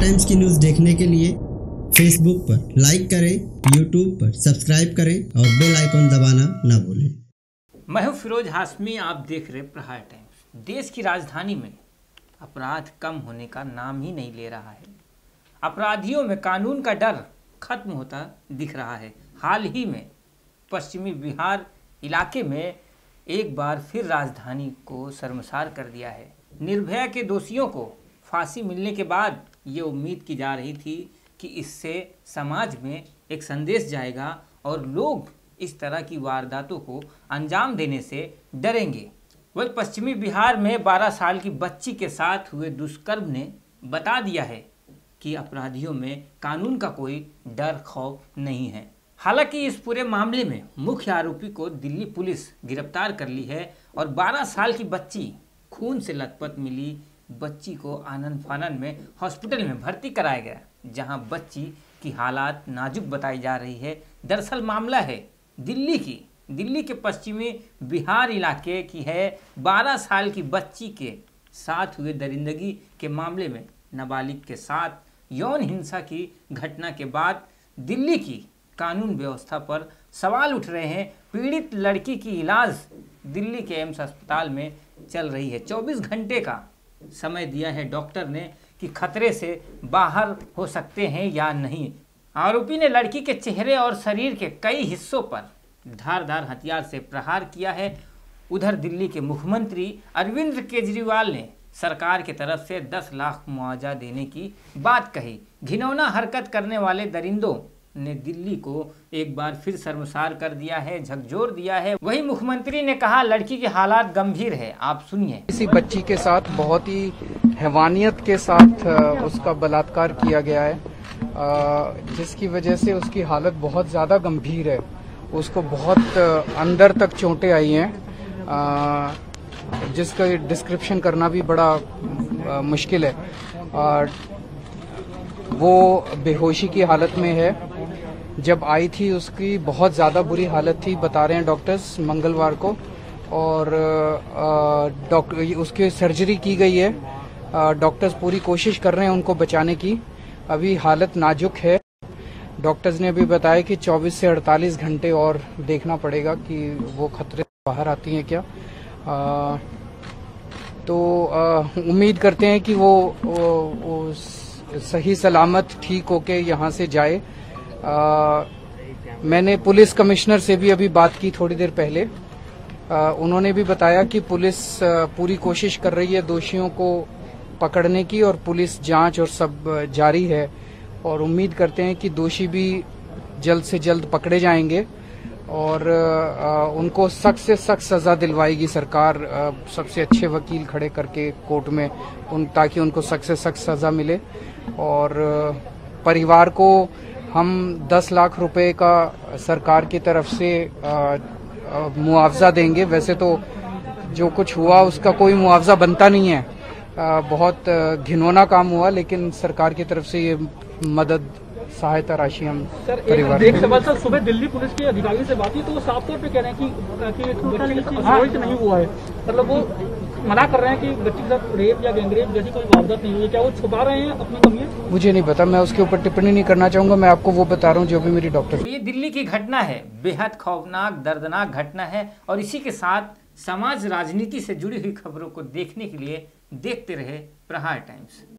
Times की news देखने के लिए फेसबुक पर लाइक करें, यूट्यूब पर सब्सक्राइब करें और बेल आइकन दबाना ना भूलें। मैं हूं फिरोज हाशमी, आप देख रहे प्रहार टाइम्स। देश की राजधानी में अपराध कम होने का नाम ही नहीं ले रहा है। अपराधियों में कानून का डर खत्म होता दिख रहा है। हाल ही में पश्चिमी बिहार इलाके में एक बार फिर राजधानी को शर्मसार कर दिया है। निर्भया के दोषियों को फांसी मिलने के बाद ये उम्मीद की जा रही थी कि इससे समाज में एक संदेश जाएगा और लोग इस तरह की वारदातों को अंजाम देने से डरेंगे। वही पश्चिमी बिहार में 12 साल की बच्ची के साथ हुए दुष्कर्म ने बता दिया है कि अपराधियों में कानून का कोई डर खौफ नहीं है। हालांकि इस पूरे मामले में मुख्य आरोपी को दिल्ली पुलिस गिरफ्तार कर ली है और 12 साल की बच्ची खून से लथपथ मिली बच्ची को आनन फानन में हॉस्पिटल में भर्ती कराया गया, जहां बच्ची की हालात नाजुक बताई जा रही है। दरअसल मामला है दिल्ली के पश्चिमी बिहार इलाके की है। 12 साल की बच्ची के साथ हुए दरिंदगी के मामले में नाबालिग के साथ यौन हिंसा की घटना के बाद दिल्ली की कानून व्यवस्था पर सवाल उठ रहे हैं। पीड़ित लड़की की इलाज दिल्ली के एम्स अस्पताल में चल रही है। 24 घंटे का समय दिया है डॉक्टर ने कि खतरे से बाहर हो सकते हैं या नहीं। आरोपी ने लड़की के चेहरे और शरीर के कई हिस्सों पर धारदार हथियार से प्रहार किया है। उधर दिल्ली के मुख्यमंत्री अरविंद केजरीवाल ने सरकार की तरफ से 10 लाख मुआवजा देने की बात कही। घिनौना हरकत करने वाले दरिंदों ने दिल्ली को एक बार फिर शर्मसार कर दिया है, झकझोर दिया है। वही मुख्यमंत्री ने कहा लड़की की हालात गंभीर है। आप सुनिए। किसी बच्ची के साथ बहुत ही हैवानियत के साथ उसका बलात्कार किया गया है, जिसकी वजह से उसकी हालत बहुत ज्यादा गंभीर है। उसको बहुत अंदर तक चोटें आई हैं, जिसका डिस्क्रिप्शन करना भी बड़ा मुश्किल है। वो बेहोशी की हालत में है। जब आई थी उसकी बहुत ज़्यादा बुरी हालत थी, बता रहे हैं डॉक्टर्स, मंगलवार को। और उसके सर्जरी की गई है। डॉक्टर्स पूरी कोशिश कर रहे हैं उनको बचाने की। अभी हालत नाजुक है। डॉक्टर्स ने अभी बताया कि 24 से 48 घंटे और देखना पड़ेगा कि वो खतरे से बाहर आती हैं क्या। तो उम्मीद करते हैं कि वो सही सलामत ठीक होके यहाँ से जाए। मैंने पुलिस कमिश्नर से भी अभी बात की थोड़ी देर पहले। उन्होंने भी बताया कि पुलिस पूरी कोशिश कर रही है दोषियों को पकड़ने की और पुलिस जांच और सब जारी है। और उम्मीद करते हैं कि दोषी भी जल्द से जल्द पकड़े जाएंगे और उनको सख्त से सख्त सजा दिलवाएगी सरकार, सबसे अच्छे वकील खड़े करके कोर्ट में ताकि उनको सख्त से सख्त सजा मिले। और परिवार को हम 10 लाख रुपए का सरकार की तरफ से मुआवजा देंगे। वैसे तो जो कुछ हुआ उसका कोई मुआवजा बनता नहीं है, बहुत घिनौना काम हुआ, लेकिन सरकार की तरफ से ये मदद सहायता राशि हम परिवार एक सवाल सर, सुबह दिल्ली पुलिस के अधिकारी से बात की तो वो साफ तौर पे कह रहे हैं कि बच्ची नहीं हुआ है। मतलब वो मना कर रहे हैं कि बच्ची के साथ रेप या गैंगरेप जैसी कोई वारदात नहीं हुई है। क्या वो छुपा रहे हैं अपनी कमियां? मुझे नहीं पता, मैं उसके ऊपर टिप्पणी नहीं करना चाहूंगा। मैं आपको वो बता रहा हूँ जो भी मेरी डॉक्टर। ये दिल्ली की घटना है, बेहद खौफनाक दर्दनाक घटना है। और इसी के साथ समाज राजनीति से जुड़ी हुई खबरों को देखने के लिए देखते रहे प्रहार टाइम्स।